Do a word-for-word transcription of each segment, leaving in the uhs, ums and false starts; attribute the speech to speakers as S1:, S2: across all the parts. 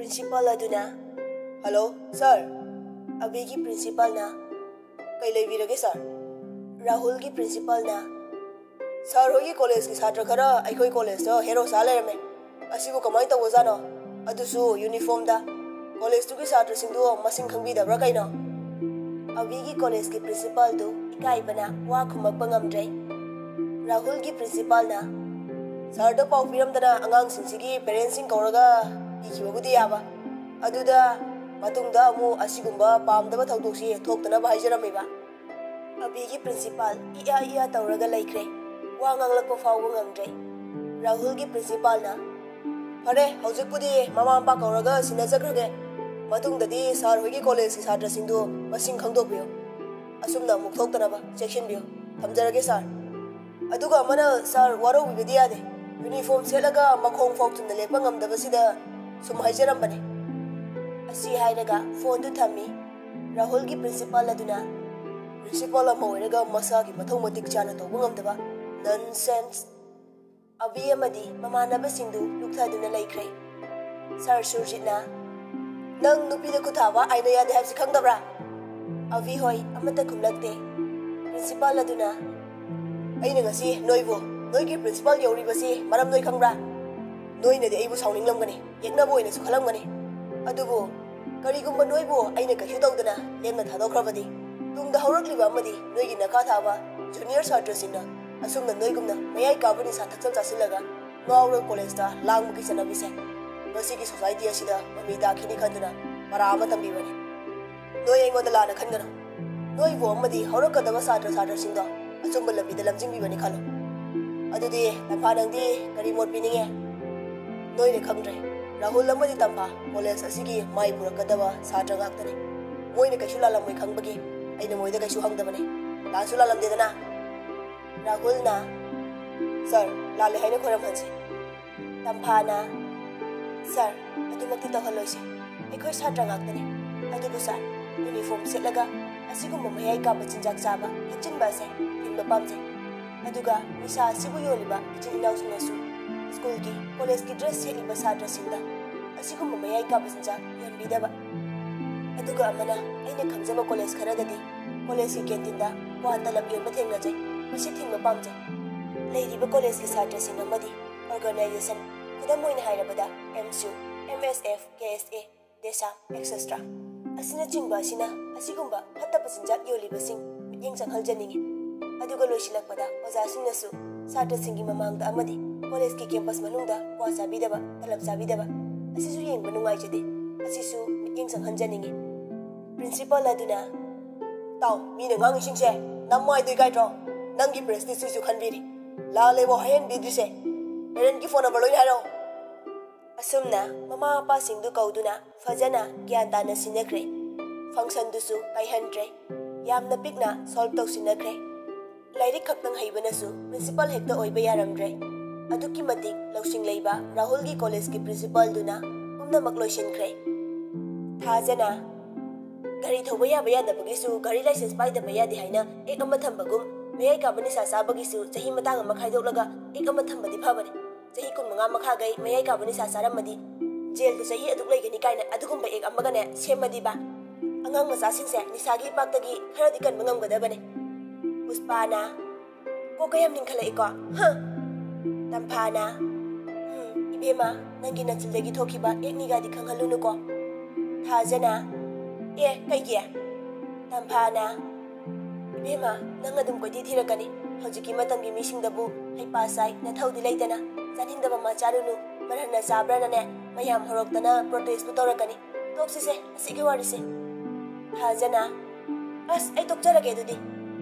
S1: Principal aduna. Hello, sir. Abhi ki principal na. Kai levirage sir. Rahul ki principal na. Sir hogi college ki chhatra khara aikoi college da hero sa lerame. Asibu kamai ta wazano. Adusu uniform da. College tu ki chhatra sing du masing khangbi da bra kaino. Abhi ki college ki principal du ikai bana wa khumak bangamdre. Rahul ki principal na. Sir da pau piram dana angang sing sigi parents sing kauraga ikibagudi yaba. Aduda matungda amu asigumba pamdaba thawdoksi thokdana ba haijarameba. Abhi principal iya iya tawraga laikre wa nganglakpa fawba ngamdre. Rahul ki principal na phare haujikpudi mama ampa kauraga sinajakrage matungdadi sar hoigi college ki chhatra singdu masing khangdokbiyo asumna muk thokdana ba section biyo thamjarage sir. Aduga mana sir waro bibidi yade uniform selaga makhong fawtunda lepa ngamdaba sida sum haijarambane. Asi hairaga phone du thami. Rahul ki principal aduna principal ama oiraga masa ki mathau matik chana tawba ngamdaba nonsense. Abhi amadi mamanaba singdu lukthaduna laikre. Sir Surjitna nang nupi da kuthawa aina yade habsi khangdabra. Abhi hoi amata khumlakte. Principal aduna aina ngasi noibo noi ki principal yauri basi maram noi khangbra. Noi na de aibu sauninglamgani yekna boina su khalamgani. Adubo karigumba noibo aina kashu tawdana lemna thadokhrabadi tungda haurakliba amadi noigi naka thaba junior chhatra singna asumna noigumna mayai kabani sa thakchal chasilaga ngawra college da langmuki chanabise masi ki society asida mami dakhini khanduna para ama tambibani. Noi aingoda lana khandana noibo amadi haurakadaba chhatra chhatra singda achumba labida lamjingbibani khalo. Adudi tapanangdi kari mot pininge noi ne khangdre. Rahul amadi tampa college asigi mai purakadaba chhatra ngaktani moina kaishu lalamoi khangbagi aina moida kaishu hangdabane lasu lalamdedana. Rahul na sir lale haina khoram hansi. Tampa na sir adumakti tawhaloise ekhoi chhatra ngaktani adubu sir uniform setlaga asigumba mayai ka bachinjak chaba hachinba se himba pamje aduga misa sibu yoliba ichininaw sinasu school ki college ki dress seliba chhatra singda asigumba mayai ka bachinjak yonbidaba. Aduga amana aina khamjaba college kharadadi college ki canteen da wa talab yonba thengnajai masi thingba pamje. Leiriba college ki chhatra sing amadi organization khudam moina hairabada M S U M S F K S A Desa et cetera asina chingba asina asigumba hatta bachinjak yoliba sing mityeng changhaljaningi. Aduga loisilakpada oja singnasu chhatra singi mamangda amadi college ki campus manungda kwa sabidaba talab sabidaba asisu yengba nungaijade asisu mityeng changhanjaningi. Principal aduna tau mina ngangi singse nammai doi gaitro nangi prestige su khanbiri la lebo hayen bidrise parent ki phone number loi hairo. Asumna mama apa singdu kauduna fajana gyan tana sinakre function dusu kaihantre yamna pikna solve tau sinakre. Lairik khaktang haibanasu principal hekta oiba yaramdre aduki matik lausing leiba Rahul ki college ki principal duna umna makloisinkhre. Thajana gari thoba yaba yadabagisu gari license paidaba yadi haina ek ama thambagum mayai kabani sa sabagisu chahi matang ama khaidolaga ek ama thambadi phabani chahi kun manga makha gai mayai kabani sa saramadi jail du chahi aduk leigani kaina adugumba ek amaga ne semadi ba angang macha singse nisagi paktagi kharadi kan mangam gadabane. Puspana ko kayam ningkhala iko ha tampana hmm ibema nangi nachildagi thokiba ekni gadi khanghalunu ko. Thajana e kaigia tampana ibema nang adum ko dithirakani hojiki matamgi misingdabu haipa sai na thaudi leitana janindaba ma charunu marhana sabrana ne mayam horoktana protest butorakani toksise asigi warise. Thajana as ai tokjarage dudi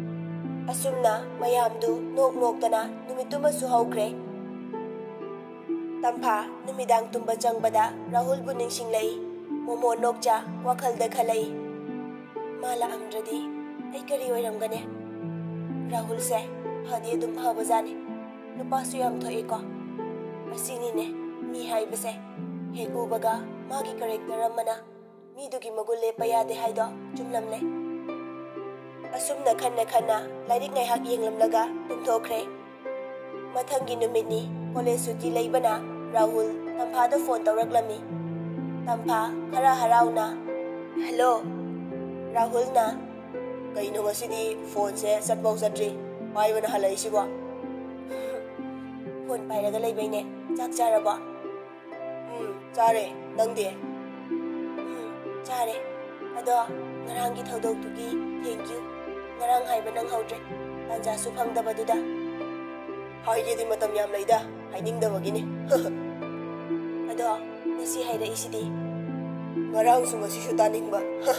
S1: asumna mayamdu nok noktana numituma su haukre. Tampa numidang tumba changbada Rahul bu ningsinglai momo nokcha wakhalda khalai mala amdradi ai kari oiramgane. Rahul se phadi dum phabajani nupa su yam thoi ko asini ne mi haibase hegu baga magi character amana mi dugi magulle payade haido chumlamle. Asumna khanna khanna lairik ngai hak yenglamlaga tumthokre. Mathangi numitni college suti leibana Rahul tamphada phone tawraklami Tampa khara harauna hello Rahul na kaino ngasidi phone se satbau satri paibana halai sibo phone pairaga leibaine chak charaba um chare nangde um chare ado ngarang gi thodok tugi thank you ngarang haiba nang haudre tanja su phangdaba duda haige di matam yam leida haining da bagine ado nasi haira isidi ngarang su ngasi su taningba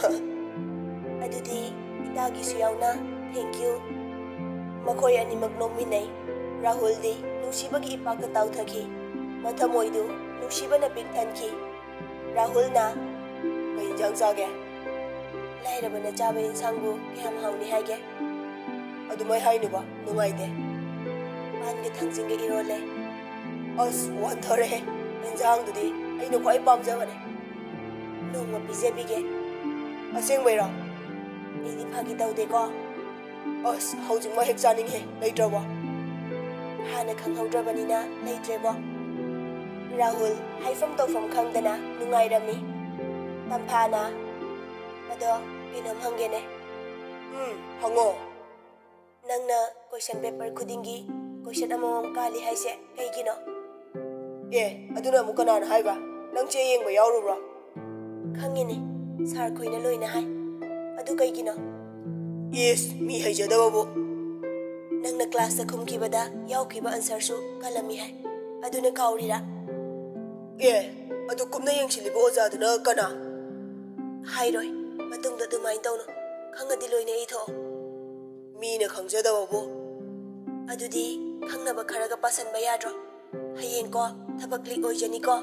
S1: adudi itagi su yauna thank you makhoi animak nongminai Rahul di nusibagi ipaka tauthaki mathamoidu nusibana pikthanki Rahul na kai jang sage lairabana chaba insangbu kyam hauni haige adumai hainuba nungaide pange thangjinge irole as one thore insang dudi ainu khoi pamjabane nongma pijebige aseng baira idi phagi taude ko as haujing ma hek chaning he leitraba hana khanghodrabanina leitrebo Rahul haifam tofam khangdana nungairami tamphana ado pinam hangene hmm hango nangna question paper khudingi question amam kali haise kaigino eh aduna mukana na haiba nang che yengba yaurubra khangine sar khoina loina hai adu kaigino yes mi haijadababu nangna class ta khumkibada yaukhiba answer su kalami hai aduna kaurira eh adu kumna yengsilibo oja duna kana hairoi matungda dumai tawno khangadi loina itho mina khangjadababu adudi khangnaba kharaga pasanba yadro hayeng ko thabak lik oijani ko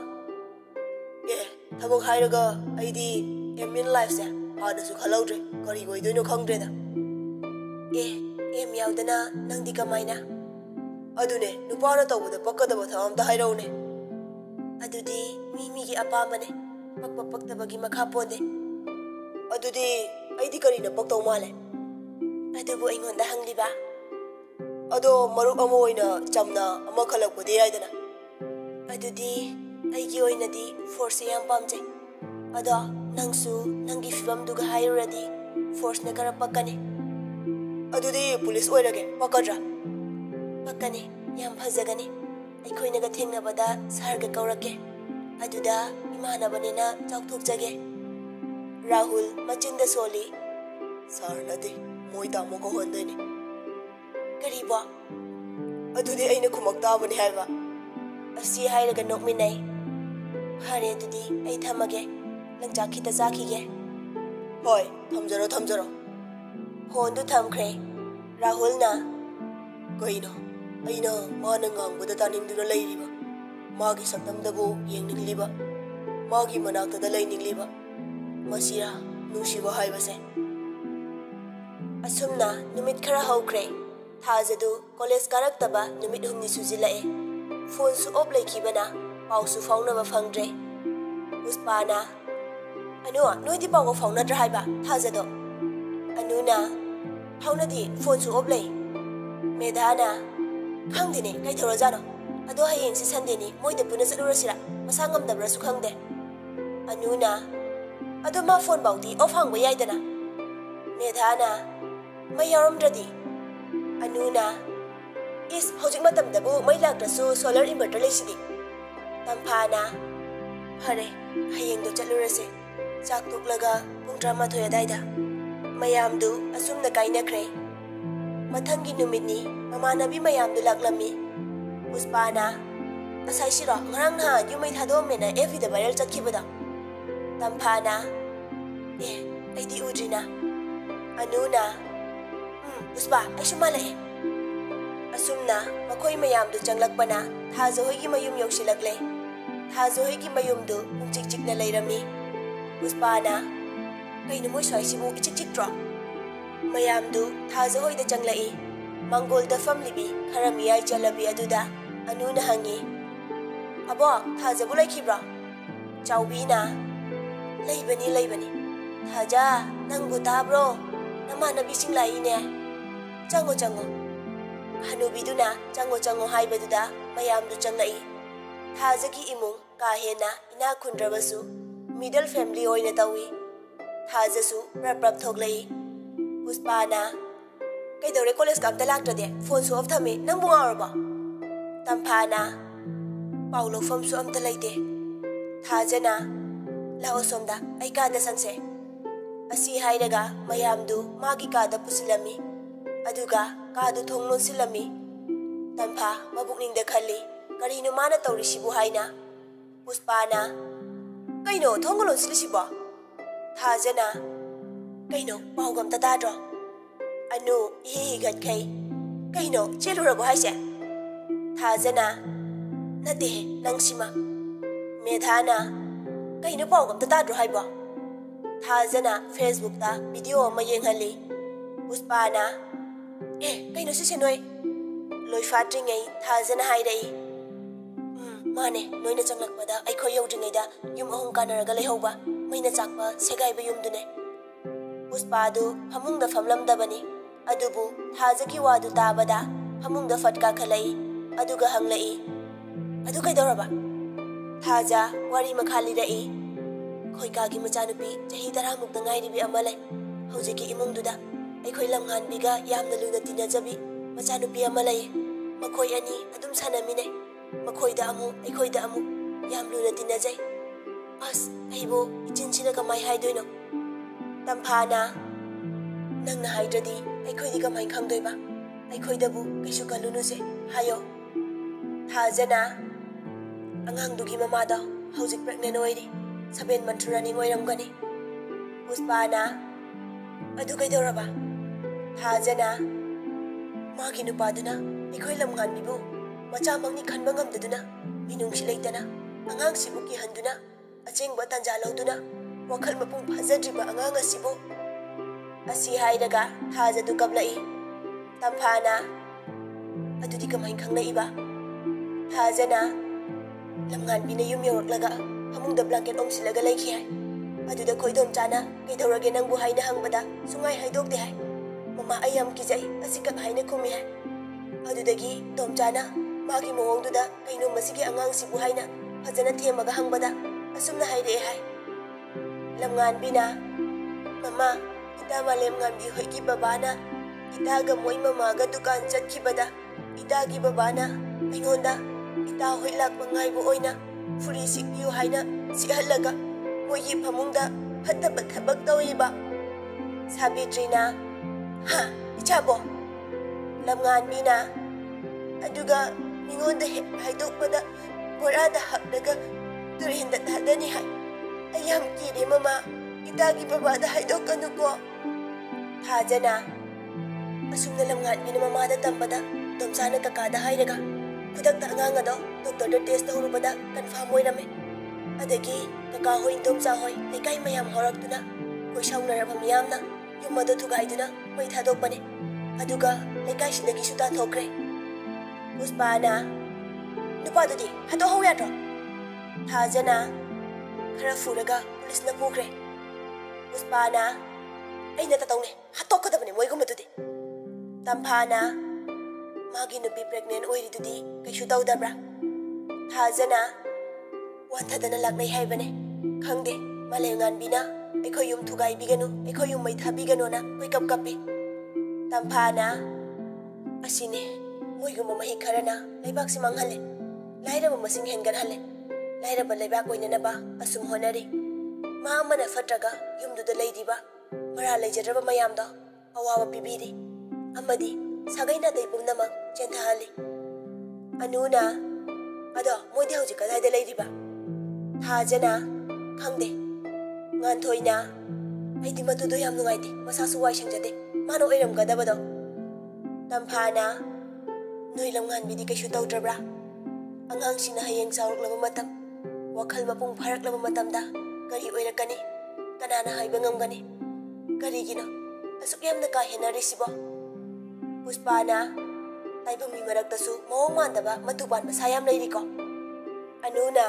S1: eh thabak hairaga aidi emin life se hada su khalaudre kari goidoino khangdre da eh em yaudana nangdi kamaina adune nupana tawbada pakkadaba thamam da hairaune adudi mimi gi apamane pakpa paktabagi makha ponde adudi aidi karina paktaw male adubu aingonda hangliba ado maruk amo oina chamna ama khalakpade yaidana adudi aigi oina di force yam pamje ado nangsu nangi fibam duga hairadi force na kara pakane adudi police oirage pakadra pakane yam phajagani aikhoina ga thengnabada sarga kaurake aduda imana banena chauthokjage Rahul machinda soli sarnade moita moko hondeni kariba adudi aina khumakta bani haiba asi hairaga nokminai hare adudi ai thamage langcha khita jakhige hoi thamjaro thamjaro phone du thamkhre Rahul na koino aina mana ngangbuda taningduna leiriba magi saktamdabu yengningliba magi manaktada leiningliba masira nusiba haibase asumna numit khara haukhre thajadu college karaktaba numit humni sujilae phone su op lekhibana pau su faunaba phangdre uspana anu noidi pau ko fauna dra haiba thajado anuna faunadi phone su op lei medhana khangdine kai thora jano ado hayeng si sunday ni moida puna chalurasira masa ngamdabra su khangde anuna ado ma phone bauti off hangba yaidana medhana mayaramdradi anuna is hojik matamdabu mai laktrasu solar inverter leisidi tamphana hare hayeng do chalurase chak tuklaga pungtra ma thoya daida mayamdu asumna kainakre mathangi numitni mamanabi mayamdu laklami uspana asai sira ngarang ha yumai thadom mena every the viral chakhibada tamphana eh aidi udrina anuna hmm uspa aishumala e asumna makoi mayamdu changlakpana thajohigi mayum yoksilakle thajohigi mayumdu pungchik chikna leirami uspana kaino moi soisibu ichik chiktro mayamdu thajohoi da changlai mangol da famlibi kharami ai chalabi aduda anuna hangi abo thajabu laikhibra chawbina leibani leibani thaja nangbu tabro namanabi singlai ne chango chango hanubiduna chango chango haibaduda mayamdu changlai thajagi imung ka hena ina khundrabasu middle family oina tawi thajasu prap prap thoklei puspana kaidore college kam ta laktade phone su off thame nang bunga orba tamphana paulo fam su am ta leite thajana lao somda ai ka da sanse asi hairaga mayamdu magi ka da pusilami aduga ka du thongno silami tampha mabukning da khalli karino mana tawri sibu haina puspana kaino thongolon silisibo thajana kaino paugam ta dadro anu hi gat kai kaino chelurabo haise thajana nate nangsima medhana kaino paugam ta dadro haibo thajana Facebook ta video ma yenghali puspana eh kaino sise noi loi fatringai thajana haidai um mane noina changlakpada ai khoi yodringaida yum ahum kanaraga lehoba maina chakpa segaiba yumdune puspadu hamungda famlamdabani adubu thajaki wadu tabada hamungda fatka khalai aduga hanglai adu kaidoraba thaja wari makhali rai khoikagi machanupi chahi tara mukta ngairibi amalai hojiki imungduda aikhoi lamnganbiga yamna luna tinajabi machanupi amalai makhoi ani adum sanamine makhoida amu aikhoida amu yam luna tinajai as aibo ichinchina kamai haidoino tamphana nangna haidradi aikhoi kamai khangdoiba aikhoidabu kaisu kalunuse hayo thajana angangdugi mamada hojik pregnant oiri seven month running oiramgani puspana adu kaidoraba thajana magi nupaduna aikoi lamnganbibu macha mangni khanba ngamdaduna minungsi leitana angang sibu ki handuna achengba tanja lauduna wakhal mapung phajadriba angang asibu asi hairaga thajadu kablai tamphana adudi kamai khanglaiba thajana lamnganbina yum yoraklaga hamungda blanket omsilaga leikhi hai aduda khoidom chana kaidorage nangbu haina hangbada sungai haidokte hai mama ayam kijai asikak haina khumi hai adudagi tomchana magi mawongduda kaino masigi angang sibu haina phajana themaga hangbada asumna haire hai lamnganbina mama ita malem ngambi hoigi babana ita ga moi mama ga dukan chatkibada ita gi babana aingonda ita hoilak mangai bo oina furi sikbiu haina sihalaga moyi phamungda phattaba thabak tawiba sabitrina ha ichabo lamnganbina aduga mingonda haidokpada borada hakdaga turinda thadani hai ayam kire mama itagi babada haidokanuko thajana asumna lamnganbina mamada tambada domsana kakada hairaga khudakta angang ado doctor da test horubada confirm oirame adagi kaka hoi domsa hoi lekai mayam horaktuna koi saunaraba miyamna yumada thugaiduna mai thadokpane aduga lekai sidagi suta thokre puspana nupadudi hato hau yadro thajana khara furaga police na pukre puspana aina tatawne hatokadabane moigumadudi tamphana magi nupi pregnant oiridudi kaisu tawdabra thajana wanthadana laklai haibane khangde malenganbina aikhoi yum thugai biganu aikhoi yum mai thabiganu na koi kap kapi tamphana asine moiguma mahi kharana laibak simang hale lairaba masing hengan hale lairaba laibak oinanaba asum honari ma amana fatraga yumduda leidiba mara leijadraba mayamda awawa pibiri amadi sagaina dai pumnamak chenthali anuna ado moidi hauji kadai da leidiba thajana khangde nganthoi aidi matudo yam nungaide masasu wai sangjade mano oiram gadabado tamphana noi lamngan bidi kaisu tawdrabra angang sina hayeng sauraklaba matam wakhal mapung pharaklaba matamda kari oirakani kanana haiba ngamgani karigino asuk yamna ka henarisibo puspana taibami maraktasu mawong mandaba matupan masayam lairiko anuna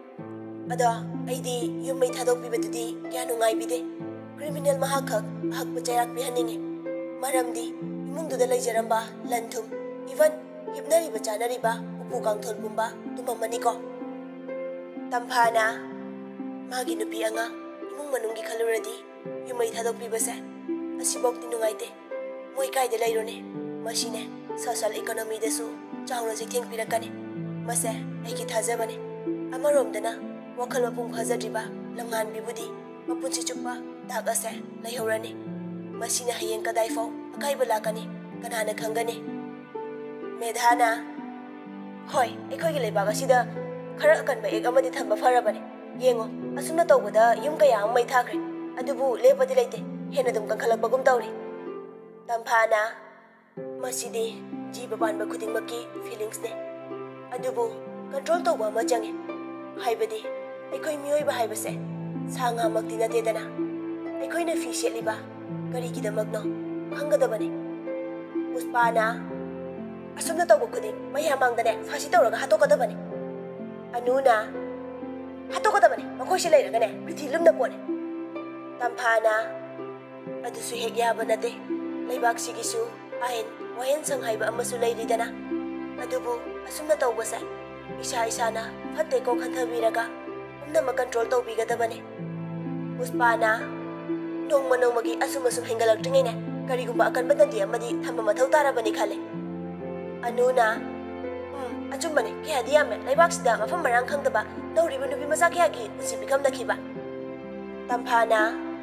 S1: ado aidi yumai thadok bibadudi kya nungai bide criminal mahakak hak pachayak bihaninge maramdi imungduda leijaramba lanthum even hipnari bachanari ba upu kangthol gumba tumamani ko tamphana Magi nupi angang imung manunggi khaluradi yumai thadokpibase asibokti nungaite moi kaide lairone masine social economy desu chauna jitheng pirakane mase aiki thajabane amaromdana wakal mapung phajadriba lamngan bibudi mapunchi chuppa dagase laihorani masina hayeng kadai fo akaiba lakani kanana khangani medhana hoi ekhoi gi leiba asida khara akanba ek amadi thamba farabane yengo asumna tawbada yum kaya mai thakre adubu lepadi leite hena dum kankhalakbagum tawri tamphana masidi jiba banba khuding makki feelings ne adubu control tawba ma jange haibadi ekhoi mioi ba haibase sanga makti na dedana ekhoi na fi shetliba kari ki damakno hangadabane uspana asumna tawba khuding maya mangdane fasi tawraga hatokadabane anuna hatokadabane makhoi se leiragane prithi lumna pone tamphana adusu hek yaba nate leibak sigisu ahin wahen sang haiba amasu leiridana adubu asumna tawbase isa isana fatte ko khanthabiraga umna ma control tawbigadabane uspana nongma nongmagi asum asum hengalaktrine ne karigumba akanba nadi amadi thamba mathau tarabani khale anuna um achumbane ke hadiame leibak sida mafam marang khangdaba dawriba nubi macha kya ki usi bikam nakhiba tamphana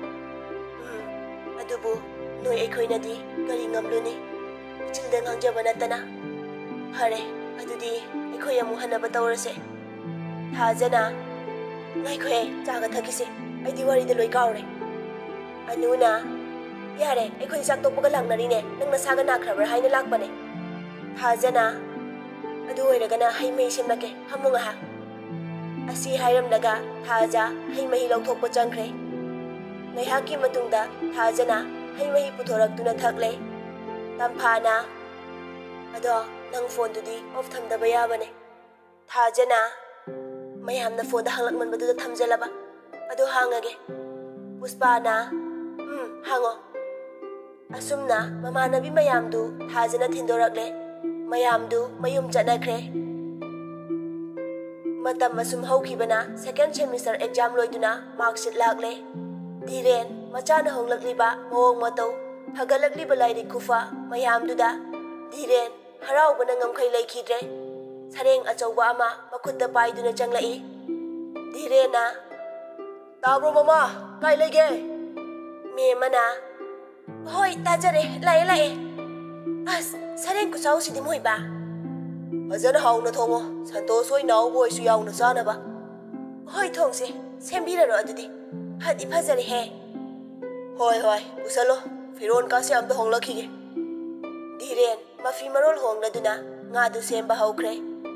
S1: um adubu noi ekhoinadi kari ngamluni childeng hangjaba natana hare adudi ekhoi amu hanaba tawrase thajana ngai khoe chaga thakise aidi wari de loi kaure anuna yare ekhoi chak tokpaga langnari ne nang nasaga nakhrabar haina lakbane thajana adu oiragana haimei semlake hamunga ha asi hairamnaga thaja haimei lawthokpa changkhre ngaihaki matungda thajana haimei puthoraktuna thakle tamphana ado nang phone dudi off thamdaba yabane thajana mayamna phone da hanglakman badu thamjalaba ado hangage puspana um hango asumna mamanabi mayamdu thajana thindorakle mayamdu mayum chanakhre matam masum haukhibana second semester exam loiduna marksheet lakle diren machana honglakliba mawong matau Hagalakliba lairi kufa mayamduda diren haraubana ngamkhai laikhidre sareng achauba ama makhutta paiduna changlai direna tabro mama kai lege me mana hoi tajare lai lai as sareng kusau sidi moiba fajana hauna thongo santosoi nau boy su yauna sanaba hoi thongse sembiraro adudi hadi fajare he hoi hoi usalo Firon kasi amda honglakige diren mafi marol hongladuna ngadu semba haukre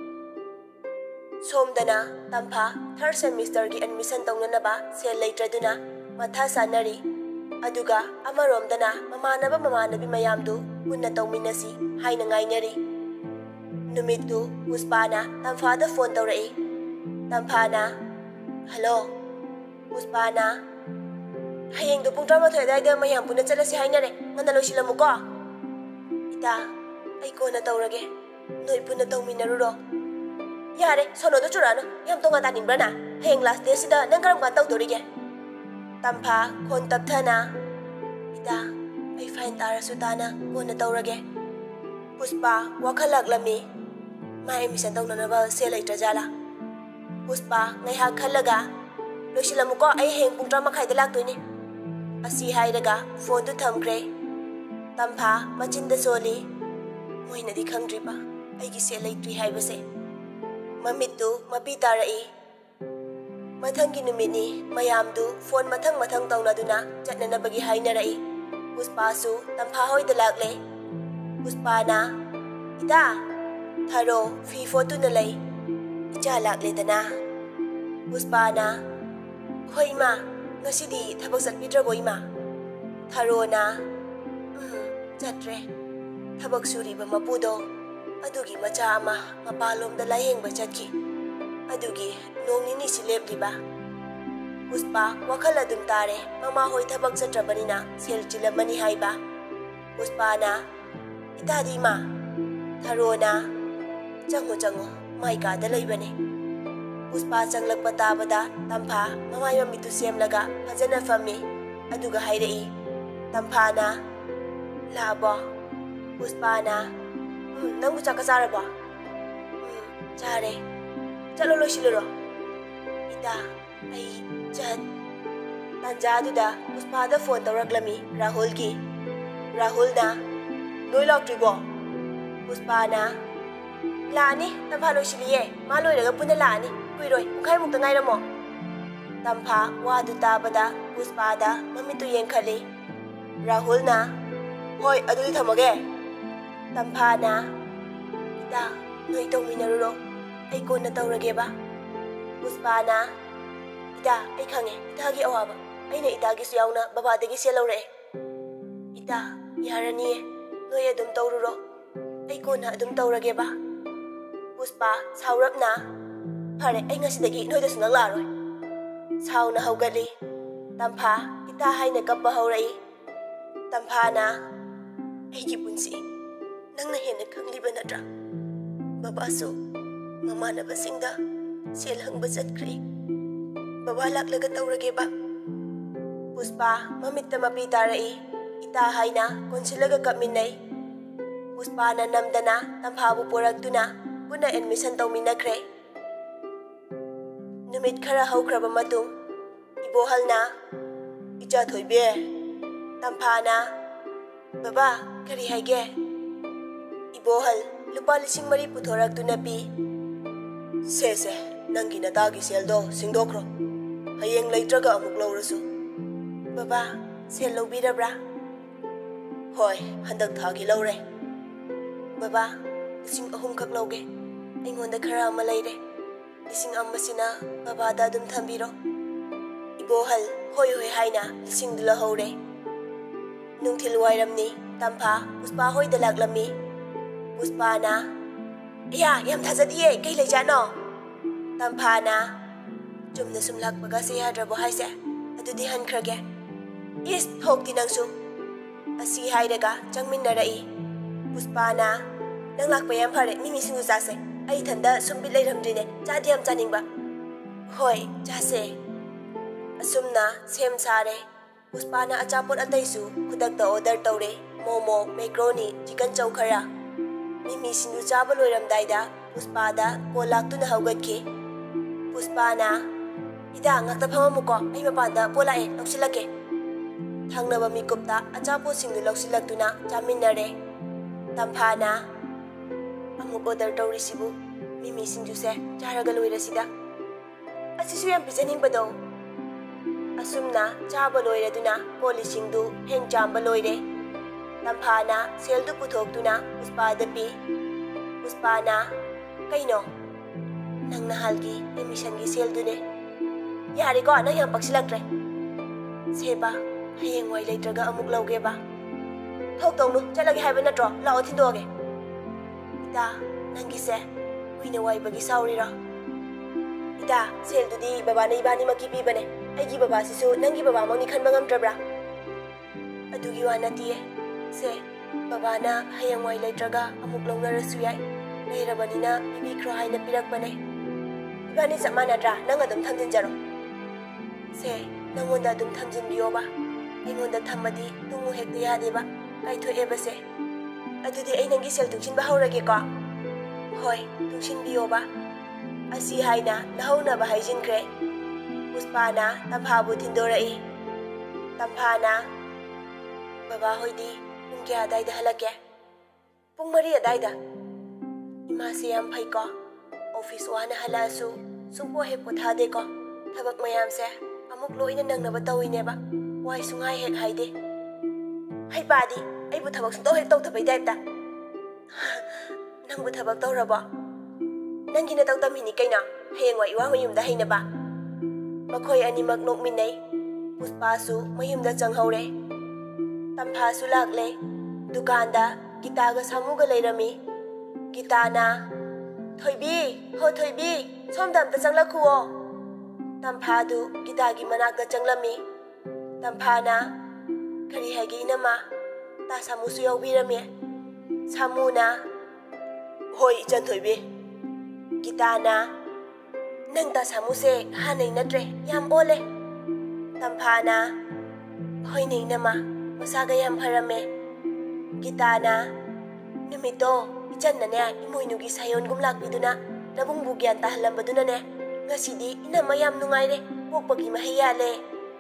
S1: somdana tampha third semester gi admission tawnanaba sel leitraduna matha sanari aduga amaromdana mamanaba mamanabi mayamdu punna tawminasi haina ngainari numittu puspana tamphada phone tawrai tamphana hello puspana hayeng do pung tama thoy dai da mayam puna chala si hainare ngana loisilamu ko ita ai ko na tawrage noi puna tawminaru ro yare sono do churano yam tonga ta ningbana hayeng last day sida nang karam ka tawdorige tampha khon tapthana ita ai fain tara sutana ko na tawrage puspa wakhalak lami mai mission tawnana ba se laitra jala puspa ngai ha khalaga loisilamu ko ai heng pung tama khai da lak toini asi hairaga phone tu thamkre tampha machinda soli moina di khangdriba aigi se laitri haibase mamittu mapi tarai mathangi numini mayamdu phone mathang mathang tawnaduna chatnana bagi hainarai puspasu tampha hoi dalakle puspana ita tharo fi photo na lai icha lakle dana puspana hoi ma ngasidi thabak satpidrago ima tharona um chatre thabak suriba mapudo adugi macha ama mapalom da lahengba chatki adugi nongnini silepliba puspa wakhala dum tare mama hoi thabak chatrabanina sel chilamani haiba puspana itadi ma tharona chango chango maika da laibane Puspa changlakpa tabada Tampha mamai mamitu semlaga fajana fammi aduga hairei Tampha labo Puspa na hmm nangbu chaka charabo hmm chare chalo losiluro ita ai chat tanja duda Puspa da phone tawraklami Rahul ki Rahul na noi laktribo Puspa na lani Tampha loisiliye ma loiraga puna lani kuiroi pungkai mukta ngairamo Tampha wadu tabada Puspa da mamitu yengkhali Rahul na hoi adudi thamage Tampha na ita noi tongminaruro ai konna tawrage ba Puspa na ita ai khange ita gi awaba aina ita gi su yauna baba dagi se lawre ita yarani noi adum tawruro ai konna adum tawrage ba Puspa saurapna phare ai ngasidagi noi da sunang laroi sauna haugali Tampha ita haina kappa haurai Tampha na aigi punsi nangna hena khangliba natra baba so mama na basingda sel hangba chatkri baba laklaga tawrage ba Puspa mamitta mapi tarai ita haina konsilaga kapminai Puspa na namdana Tampha bu poraktuna puna admission tawminakre numit khara haukraba matung ibohal na icha thoibe Tampha na baba kari haige ibohal lupa lising mari puthoraktuna pi se se nangi natagi seldo singdokro hayeng leitraga amuk lawrasu baba sel lobirabra hoi handak thagi lawre baba lising ahum khak lawge aingonda khara ama leire lising amma sina baba da dum thambiro ibohal hoi hoi haina lising dula hore nungthil wairamni Tampha Puspa hoi da laklami Puspa na ya yam thajadiye kai leijano Tampha na chumna sumlak baga se yadrabo haise adudi hankrage is thokti nangsu asi hairaga changminnarai Puspa na nang lakpa yam phare mimi singu jase ai thanda sumbi leiramdrine chadi yam chaningba hoi jase asumna sem sare Puspa na achapot ataisu khudakta order tawre momo macaroni chicken chow khara mimi sindu chaba loiramdaida Puspa da kolaktuna haugatki Puspa na ida ngakta phamamuko ai mapanda polae loksilake thangnaba mikupta achapot singdu loksilaktuna chaminare Tampha na amuk order tawrisibu mimi sindu se charaga loirasida asisu yam pijaningbado asumna chaba loiraduna polisingdu heng chamba loire Tampha na seldu puthoktuna Puspa da pi Puspa na kaino nang nahalgi emission gi seldune yari ko nang yang paksilaktre seba hayeng wai leitraga amuk lawge ba thokdongnu chalagi haiba natro lao thindoge ita nangi se kuina wai bagi saurira ita seldudi baba na ibani makipi bane aigi baba sisu nangi baba mangni khanba ngamdrabra adugi wa natiye se baba na hayang wai leitraga amuk longnarasu yai leirabanina bibi khro haina pirakbane ibani samanadra nang adum thamjinjaro se nangonda adum thamjinbiyo ba aingonda thamadi tungu hekta yade ba kaithoe ba se adudi ai nangi sel tungsin ba haurage ko hoi tungsin biyo ba asi haina nahauna ba haijin kre Puspa na Tampha bu thindorai Tampha na baba hoidi pung kya dai da halake pung mari adai da ima se yam phai ko office wana halasu sumpo he potha de ko thabak mayam se amuk loina nang na ba tawine ba wai sungai hek haide hai padi ai bu thabak sung to hek taw thabai dai ta nang bu thabak taw rabo nang gina taw tam hini kaina hayeng wai wa mayum da haina ba makhoi animak nokminai Puspa su mayum da changhaure Tampha su lakle dukan da Gita ga samu ga leirami Gita na thoibi ho thoibi somdam ta changlakhuo Tampha du Gita gi manak da changlami Tampha na kari hagi nama ta samu su yawbirami samu na hoi chan thoibi Gita na nang ta samuse hanay na tre yam ole. Tampana, hoy nay nama, masaga yam harame. Kita na, numito, ichan na niya, imoy nugi sayon gumlakbido na, nabong bugyan tahalambado na ne. Nga sidi, inamayam nungayre, huwag pagi mahiyale.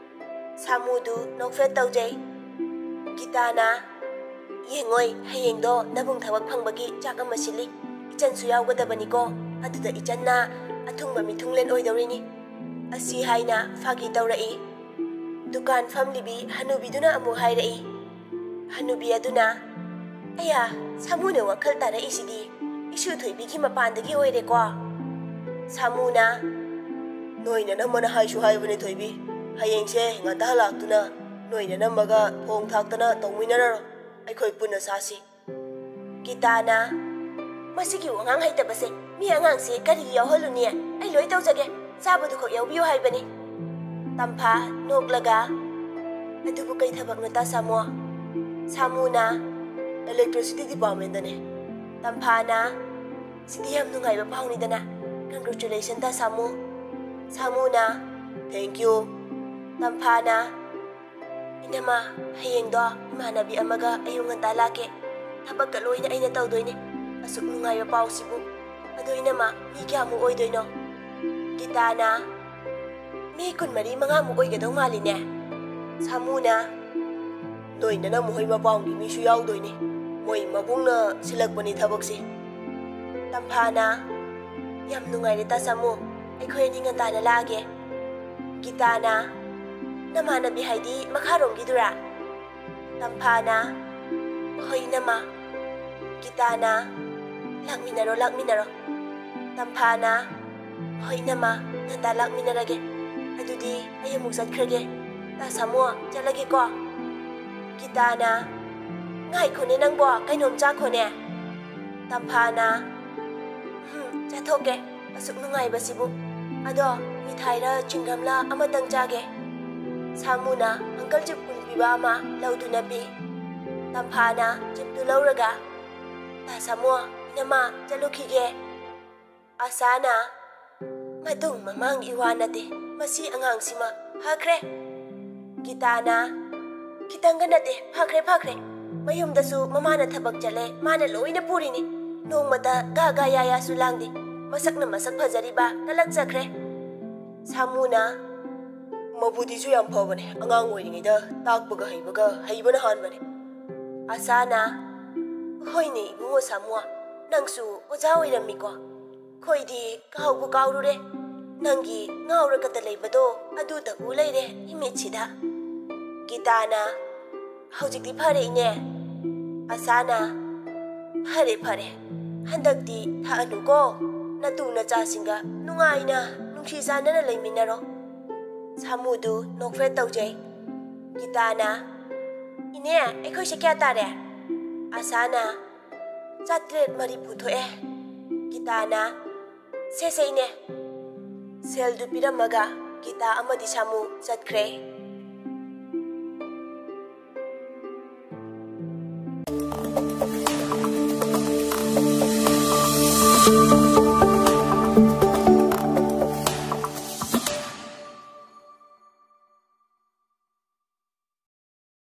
S1: Samudu, nokfet taujay. Kita na, yengoy, hayengdo, nabong tawag pangbagi, tsaka masili. Ichan suyaw gadabani ko, aduda ichan na, atung mamitunglen oy daw rini. Asi hay na, fagi daw rai. Dukan famlibi, hanubi duna amu hay rai. Hanubi aduna, aya, samuna wakal tara isidi. Isu tuy bigi mapandagi oy re ko. Samuna, noy na naman hay su hay bani tuy bi. Hayeng se nga dahalak tuna, noy na namaga thong thak tana tongmi na ro. Ay koy puna sasi. Kita na, masigi wangang hay tabase. Mi angang si kari yaw holo niya ay loy taw jage sabado ko yaw biyo hay bani. Tampa noglaga adubo kay tabak na ta samo. Samuna electricity department dane. Tampa na sidiyam nungay ba pauni dana. Congratulations ta samo. Samuna thank you. Tampa na inama hayeng do imanabi amaga ayungan talake. Tabag kaloy na ay nataw doy ni. Asuk nungay ba pao sibu. Adoy nama, mi kya mo oy doy no. Kita na, mi kun mari mga mo oy gadong mali niya. Samuna, doy na na muhay mapaong di mi suyaw doy ni. Moy mabung na silag pa ni tabag si. Tampana, yam nungay nita sa mo, ay kuya ningan ta na lagi. Kita na, naman na bihay di makarong gidura. Tampana, hoy nama, kita na, lakminaro lakminaro. Tampana, hoy nama, nantalak minarage. Adudi, ayaw mong sadkrage. Tasa mo, jalagi ko. Kita na, ngay ko ni nang bo, kay nomja ko ni. Tampana, hmm, jatoke, pasok nung ngay basibu. Ado, mitay ra, chinggam la, amatang jage. Samu na, angkal jip kulpiba ama, laudu nabi. Tampana, jip tulaw raga. Tasa mo, nama, jalukige. Asana, madung mamang iwana de, masi angang sima, hakre. Kita na, kitang ganate, hakre hakre. Mayum dasu mamana tabag jale, mana loy na puri ni. Nung mata gagayaya sulang di, masak na masak pazari ba, nalagsakre. Samuna, mabuti su yang pa bane, angang wari ngay da, takbaga haybaga, hayba na han bane. Asana, hoy ni bungo samua, nangsu ojaway rami ko. Koy di kau bu kau re, nangi ngau ra kata lay bado, adu ta ulay re, imit sida. Kita na, haujik di pare nye. Asana, pare pare, handak di ta anu ko, natu na jasinga, nungay na, nung sisa na na lay minaro. Samudu nokfret tau jay. Kita na, ine, ekoy siya kya tare. Asana, jatret mariputo eh. Kita na, sesay ne. Sel du piramaga, kita amadi samu zatkre. Thank you.